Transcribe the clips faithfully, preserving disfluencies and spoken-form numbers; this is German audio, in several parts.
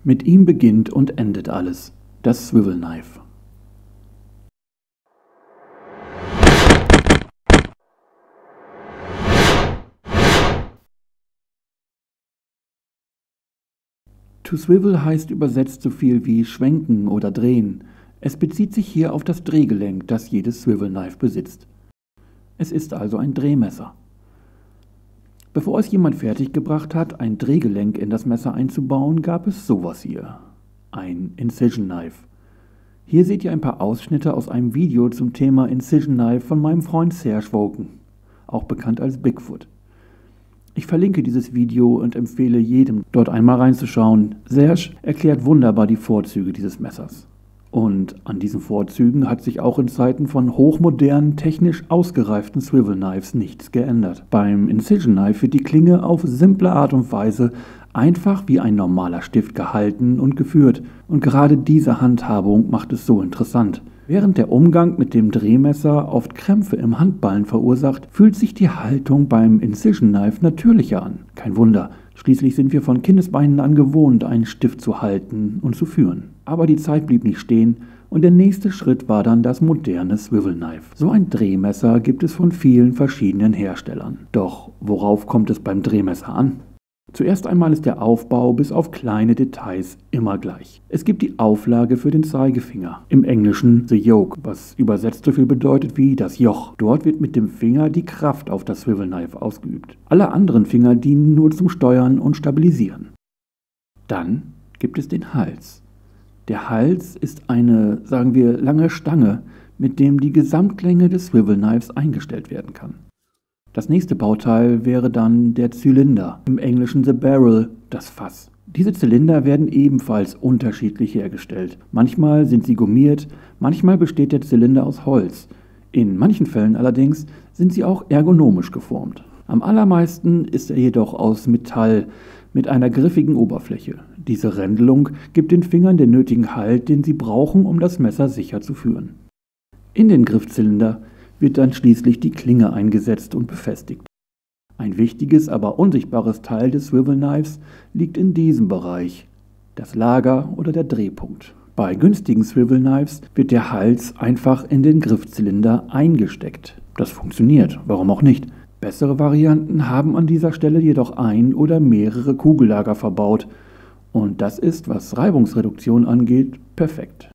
Mit ihm beginnt und endet alles. Das Swivel Knife. To swivel heißt übersetzt so viel wie schwenken oder drehen. Es bezieht sich hier auf das Drehgelenk, das jedes Swivel Knife besitzt. Es ist also ein Drehmesser. Bevor es jemand fertiggebracht hat, ein Drehgelenk in das Messer einzubauen, gab es sowas hier. Ein Incision Knife. Hier seht ihr ein paar Ausschnitte aus einem Video zum Thema Incision Knife von meinem Freund Serge Woken, auch bekannt als Bigfoot. Ich verlinke dieses Video und empfehle jedem, dort einmal reinzuschauen. Serge erklärt wunderbar die Vorzüge dieses Messers. Und an diesen Vorzügen hat sich auch in Zeiten von hochmodernen, technisch ausgereiften Swivel Knives nichts geändert. Beim Incision Knife wird die Klinge auf simple Art und Weise einfach wie ein normaler Stift gehalten und geführt. Und gerade diese Handhabung macht es so interessant. Während der Umgang mit dem Drehmesser oft Krämpfe im Handballen verursacht, fühlt sich die Haltung beim Incision Knife natürlicher an. Kein Wunder, schließlich sind wir von Kindesbeinen an gewohnt, einen Stift zu halten und zu führen. Aber die Zeit blieb nicht stehen und der nächste Schritt war dann das moderne Swivel Knife. So ein Drehmesser gibt es von vielen verschiedenen Herstellern. Doch worauf kommt es beim Drehmesser an? Zuerst einmal ist der Aufbau bis auf kleine Details immer gleich. Es gibt die Auflage für den Zeigefinger, im Englischen the yoke, was übersetzt so viel bedeutet wie das Joch. Dort wird mit dem Finger die Kraft auf das Swivel Knife ausgeübt. Alle anderen Finger dienen nur zum Steuern und Stabilisieren. Dann gibt es den Hals. Der Hals ist eine, sagen wir, lange Stange, mit dem die Gesamtlänge des Swivel Knives eingestellt werden kann. Das nächste Bauteil wäre dann der Zylinder, im Englischen the barrel, das Fass. Diese Zylinder werden ebenfalls unterschiedlich hergestellt. Manchmal sind sie gummiert, manchmal besteht der Zylinder aus Holz. In manchen Fällen allerdings sind sie auch ergonomisch geformt. Am allermeisten ist er jedoch aus Metall mit einer griffigen Oberfläche. Diese Rändelung gibt den Fingern den nötigen Halt, den sie brauchen, um das Messer sicher zu führen. In den Griffzylinder wird dann schließlich die Klinge eingesetzt und befestigt. Ein wichtiges, aber unsichtbares Teil des Swivel Knives liegt in diesem Bereich, das Lager oder der Drehpunkt. Bei günstigen Swivel Knives wird der Hals einfach in den Griffzylinder eingesteckt. Das funktioniert, warum auch nicht. Bessere Varianten haben an dieser Stelle jedoch ein oder mehrere Kugellager verbaut und das ist, was Reibungsreduktion angeht, perfekt.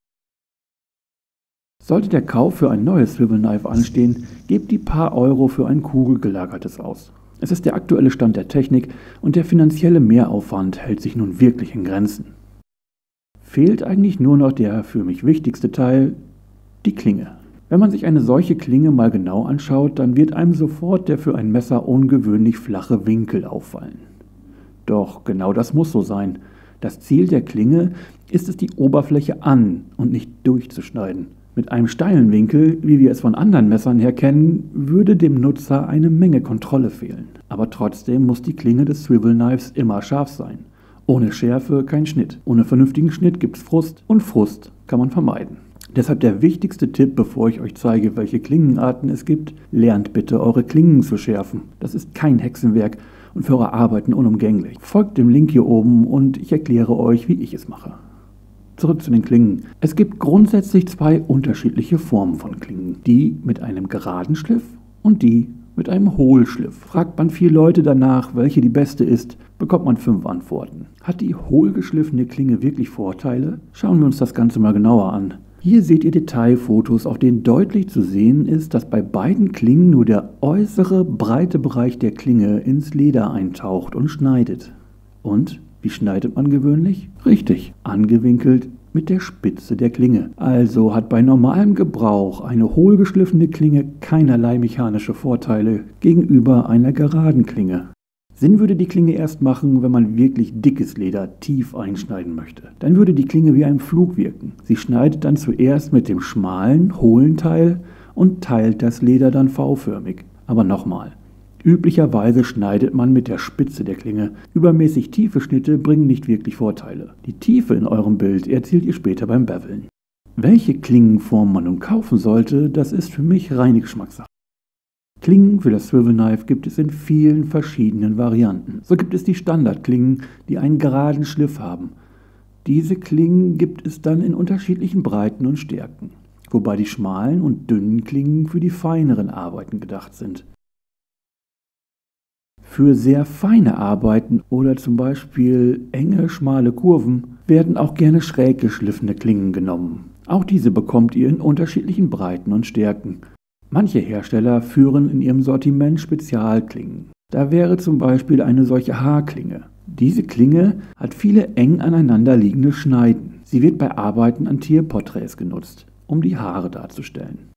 Sollte der Kauf für ein neues Swivel Knife anstehen, gebt die paar Euro für ein kugelgelagertes aus. Es ist der aktuelle Stand der Technik und der finanzielle Mehraufwand hält sich nun wirklich in Grenzen. Fehlt eigentlich nur noch der für mich wichtigste Teil, die Klinge. Wenn man sich eine solche Klinge mal genau anschaut, dann wird einem sofort der für ein Messer ungewöhnlich flache Winkel auffallen. Doch genau das muss so sein. Das Ziel der Klinge ist es, die Oberfläche an- und nicht durchzuschneiden. Mit einem steilen Winkel, wie wir es von anderen Messern her kennen, würde dem Nutzer eine Menge Kontrolle fehlen. Aber trotzdem muss die Klinge des Swivel Knives immer scharf sein. Ohne Schärfe kein Schnitt. Ohne vernünftigen Schnitt gibt's Frust und Frust kann man vermeiden. Deshalb der wichtigste Tipp, bevor ich euch zeige, welche Klingenarten es gibt: Lernt bitte eure Klingen zu schärfen. Das ist kein Hexenwerk und für eure Arbeiten unumgänglich. Folgt dem Link hier oben und ich erkläre euch, wie ich es mache. Zurück zu den Klingen. Es gibt grundsätzlich zwei unterschiedliche Formen von Klingen. Die mit einem geraden Schliff und die mit einem Hohlschliff. Fragt man vier Leute danach, welche die beste ist, bekommt man fünf Antworten. Hat die hohlgeschliffene Klinge wirklich Vorteile? Schauen wir uns das Ganze mal genauer an. Hier seht ihr Detailfotos, auf denen deutlich zu sehen ist, dass bei beiden Klingen nur der äußere, breite Bereich der Klinge ins Leder eintaucht und schneidet. Und wie schneidet man gewöhnlich? Richtig, angewinkelt mit der Spitze der Klinge. Also hat bei normalem Gebrauch eine hohlgeschliffene Klinge keinerlei mechanische Vorteile gegenüber einer geraden Klinge. Sinn würde die Klinge erst machen, wenn man wirklich dickes Leder tief einschneiden möchte. Dann würde die Klinge wie ein Pflug wirken. Sie schneidet dann zuerst mit dem schmalen, hohlen Teil und teilt das Leder dann V-förmig. Aber nochmal. Üblicherweise schneidet man mit der Spitze der Klinge. Übermäßig tiefe Schnitte bringen nicht wirklich Vorteile. Die Tiefe in eurem Bild erzielt ihr später beim Beveln. Welche Klingenform man nun kaufen sollte, das ist für mich reine Geschmackssache. Klingen für das Swivel Knife gibt es in vielen verschiedenen Varianten. So gibt es die Standardklingen, die einen geraden Schliff haben. Diese Klingen gibt es dann in unterschiedlichen Breiten und Stärken, wobei die schmalen und dünnen Klingen für die feineren Arbeiten gedacht sind. Für sehr feine Arbeiten oder zum Beispiel enge, schmale Kurven werden auch gerne schräg geschliffene Klingen genommen. Auch diese bekommt ihr in unterschiedlichen Breiten und Stärken. Manche Hersteller führen in ihrem Sortiment Spezialklingen. Da wäre zum Beispiel eine solche Haarklinge. Diese Klinge hat viele eng aneinander liegende Schneiden. Sie wird bei Arbeiten an Tierporträts genutzt, um die Haare darzustellen.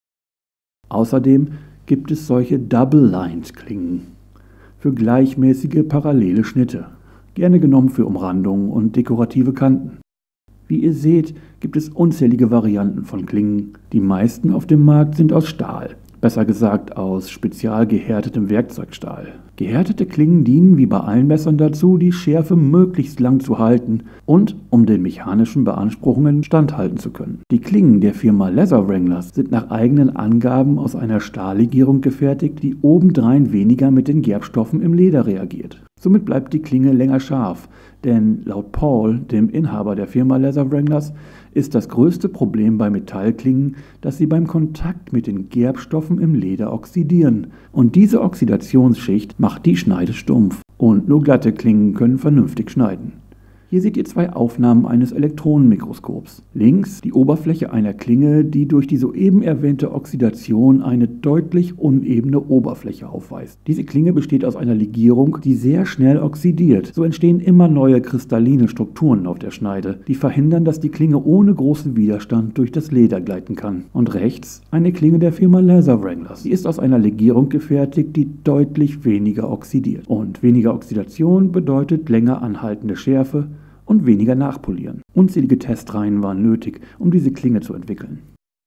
Außerdem gibt es solche Double-Lined-Klingen für gleichmäßige parallele Schnitte, gerne genommen für Umrandungen und dekorative Kanten. Wie ihr seht, gibt es unzählige Varianten von Klingen. Die meisten auf dem Markt sind aus Stahl, besser gesagt aus spezial gehärtetem Werkzeugstahl. Gehärtete Klingen dienen wie bei allen Messern dazu, die Schärfe möglichst lang zu halten und um den mechanischen Beanspruchungen standhalten zu können. Die Klingen der Firma Leather Wranglers sind nach eigenen Angaben aus einer Stahllegierung gefertigt, die obendrein weniger mit den Gerbstoffen im Leder reagiert. Somit bleibt die Klinge länger scharf, denn laut Paul, dem Inhaber der Firma Leather Wranglers, ist das größte Problem bei Metallklingen, dass sie beim Kontakt mit den Gerbstoffen im Leder oxidieren. Und diese Oxidationsschicht macht die Schneide stumpf. Und nur glatte Klingen können vernünftig schneiden. Hier seht ihr zwei Aufnahmen eines Elektronenmikroskops. Links die Oberfläche einer Klinge, die durch die soeben erwähnte Oxidation eine deutlich unebene Oberfläche aufweist. Diese Klinge besteht aus einer Legierung, die sehr schnell oxidiert. So entstehen immer neue kristalline Strukturen auf der Schneide, die verhindern, dass die Klinge ohne großen Widerstand durch das Leder gleiten kann. Und rechts eine Klinge der Firma Leather Wranglers. Sie ist aus einer Legierung gefertigt, die deutlich weniger oxidiert. Und weniger Oxidation bedeutet länger anhaltende Schärfe und weniger nachpolieren. Unzählige Testreihen waren nötig, um diese Klinge zu entwickeln.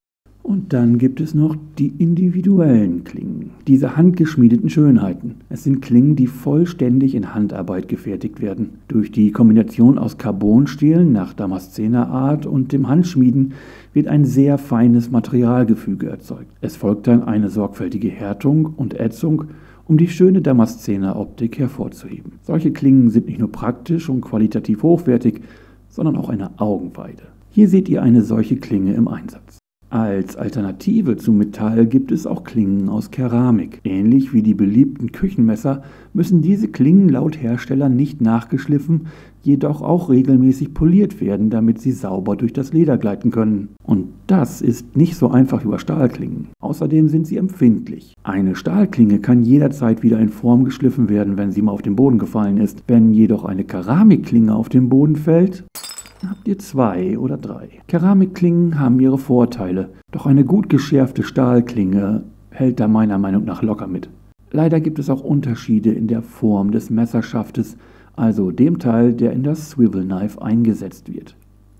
Und dann gibt es noch die individuellen Klingen, diese handgeschmiedeten Schönheiten. Es sind Klingen, die vollständig in Handarbeit gefertigt werden. Durch die Kombination aus Carbonstählen nach Damaszenerart und dem Handschmieden wird ein sehr feines Materialgefüge erzeugt. Es folgt dann eine sorgfältige Härtung und Ätzung, um die schöne Damaszener-Optik hervorzuheben. Solche Klingen sind nicht nur praktisch und qualitativ hochwertig, sondern auch eine Augenweide. Hier seht ihr eine solche Klinge im Einsatz. Als Alternative zu Metall gibt es auch Klingen aus Keramik. Ähnlich wie die beliebten Küchenmesser müssen diese Klingen laut Hersteller nicht nachgeschliffen, jedoch auch regelmäßig poliert werden, damit sie sauber durch das Leder gleiten können. Und das ist nicht so einfach über Stahlklingen. Außerdem sind sie empfindlich. Eine Stahlklinge kann jederzeit wieder in Form geschliffen werden, wenn sie mal auf den Boden gefallen ist. Wenn jedoch eine Keramikklinge auf den Boden fällt, habt ihr zwei oder drei. Keramikklingen haben ihre Vorteile, doch eine gut geschärfte Stahlklinge hält da meiner Meinung nach locker mit. Leider gibt es auch Unterschiede in der Form des Messerschaftes, also dem Teil, der in das Swivel Knife eingesetzt wird.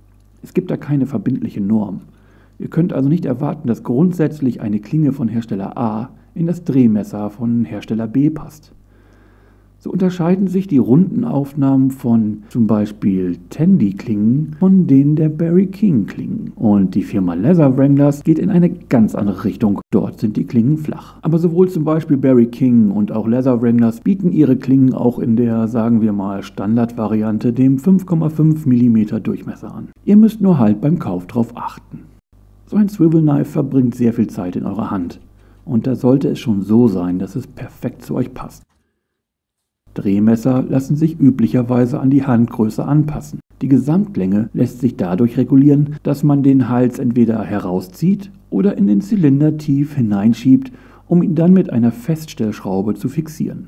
Es gibt da keine verbindliche Norm. Ihr könnt also nicht erwarten, dass grundsätzlich eine Klinge von Hersteller A in das Drehmesser von Hersteller B passt. So unterscheiden sich die runden Aufnahmen von zum Beispiel Tandy-Klingen von denen der Barry King-Klingen. Und die Firma Leather Wranglers geht in eine ganz andere Richtung. Dort sind die Klingen flach. Aber sowohl zum Beispiel Barry King und auch Leather Wranglers bieten ihre Klingen auch in der, sagen wir mal, Standardvariante, dem fünf Komma fünf Millimeter Durchmesser an. Ihr müsst nur halt beim Kauf drauf achten. So ein Swivel Knife verbringt sehr viel Zeit in eurer Hand. Und da sollte es schon so sein, dass es perfekt zu euch passt. Drehmesser lassen sich üblicherweise an die Handgröße anpassen. Die Gesamtlänge lässt sich dadurch regulieren, dass man den Hals entweder herauszieht oder in den Zylinder tief hineinschiebt, um ihn dann mit einer Feststellschraube zu fixieren.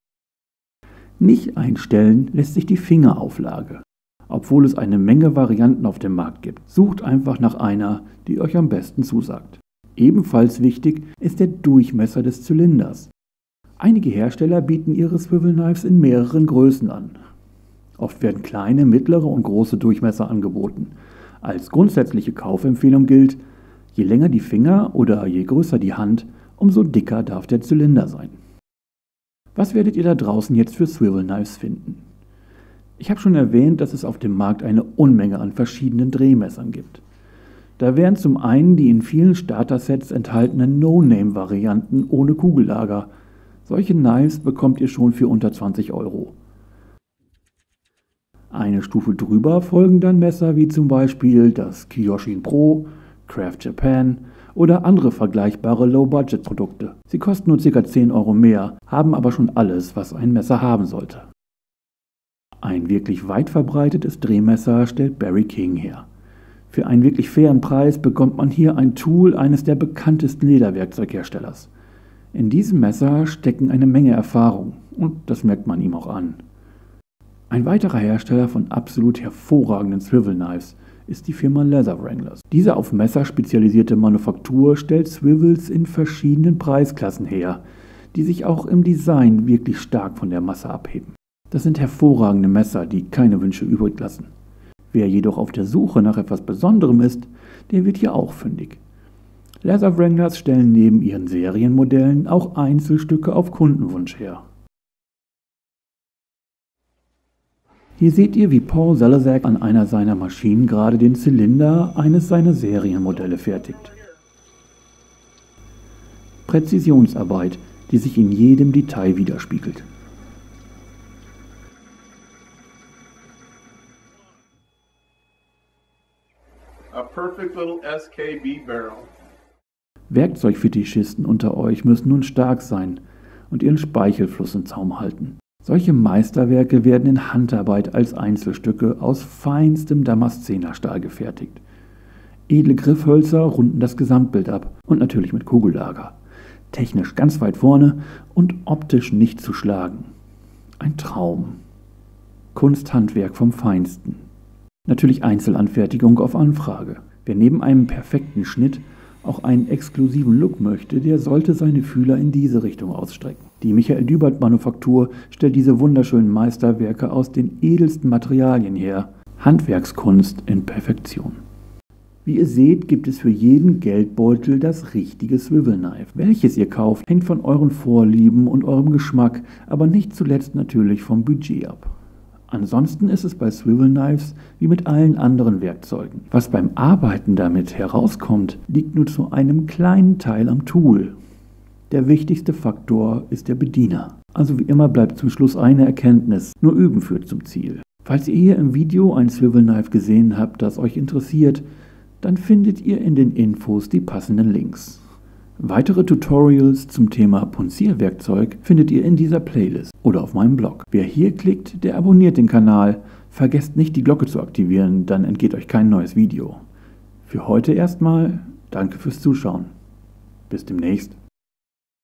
Nicht einstellen lässt sich die Fingerauflage, obwohl es eine Menge Varianten auf dem Markt gibt. Sucht einfach nach einer, die euch am besten zusagt. Ebenfalls wichtig ist der Durchmesser des Zylinders. Einige Hersteller bieten ihre Swivel Knives in mehreren Größen an. Oft werden kleine, mittlere und große Durchmesser angeboten. Als grundsätzliche Kaufempfehlung gilt, je länger die Finger oder je größer die Hand, umso dicker darf der Zylinder sein. Was werdet ihr da draußen jetzt für Swivel Knives finden? Ich habe schon erwähnt, dass es auf dem Markt eine Unmenge an verschiedenen Drehmessern gibt. Da wären zum einen die in vielen Starter-Sets enthaltenen No-Name-Varianten ohne Kugellager. Solche Knives bekommt ihr schon für unter zwanzig Euro. Eine Stufe drüber folgen dann Messer wie zum Beispiel das Kyoshin Pro, Craft Japan oder andere vergleichbare Low-Budget-Produkte. Sie kosten nur ca. zehn Euro mehr, haben aber schon alles, was ein Messer haben sollte. Ein wirklich weit verbreitetes Drehmesser stellt Barry King her. Für einen wirklich fairen Preis bekommt man hier ein Tool eines der bekanntesten Lederwerkzeugherstellers. In diesem Messer stecken eine Menge Erfahrung und das merkt man ihm auch an. Ein weiterer Hersteller von absolut hervorragenden Swivel Knives ist die Firma Leather Wranglers. Diese auf Messer spezialisierte Manufaktur stellt Swivels in verschiedenen Preisklassen her, die sich auch im Design wirklich stark von der Masse abheben. Das sind hervorragende Messer, die keine Wünsche übrig lassen. Wer jedoch auf der Suche nach etwas Besonderem ist, der wird hier auch fündig. Leather Wranglers stellen neben ihren Serienmodellen auch Einzelstücke auf Kundenwunsch her. Hier seht ihr, wie Paul Salazar an einer seiner Maschinen gerade den Zylinder eines seiner Serienmodelle fertigt. Präzisionsarbeit, die sich in jedem Detail widerspiegelt. A perfect little S K B barrel. Werkzeugfetischisten unter euch müssen nun stark sein und ihren Speichelfluss im Zaum halten. Solche Meisterwerke werden in Handarbeit als Einzelstücke aus feinstem Damaszenerstahl gefertigt. Edle Griffhölzer runden das Gesamtbild ab und natürlich mit Kugellager. Technisch ganz weit vorne und optisch nicht zu schlagen. Ein Traum. Kunsthandwerk vom Feinsten. Natürlich Einzelanfertigung auf Anfrage. Wer neben einem perfekten Schnitt auch einen exklusiven Look möchte, der sollte seine Fühler in diese Richtung ausstrecken. Die Michael Dubert Manufaktur stellt diese wunderschönen Meisterwerke aus den edelsten Materialien her. Handwerkskunst in Perfektion. Wie ihr seht, gibt es für jeden Geldbeutel das richtige Swivel Knife. Welches ihr kauft, hängt von euren Vorlieben und eurem Geschmack, aber nicht zuletzt natürlich vom Budget ab. Ansonsten ist es bei Swivel Knives wie mit allen anderen Werkzeugen. Was beim Arbeiten damit herauskommt, liegt nur zu einem kleinen Teil am Tool. Der wichtigste Faktor ist der Bediener. Also wie immer bleibt zum Schluss eine Erkenntnis: Nur Üben führt zum Ziel. Falls ihr hier im Video ein Swivel Knife gesehen habt, das euch interessiert, dann findet ihr in den Infos die passenden Links. Weitere Tutorials zum Thema Punzierwerkzeug findet ihr in dieser Playlist oder auf meinem Blog. Wer hier klickt, der abonniert den Kanal. Vergesst nicht, die Glocke zu aktivieren, dann entgeht euch kein neues Video. Für heute erstmal danke fürs Zuschauen. Bis demnächst.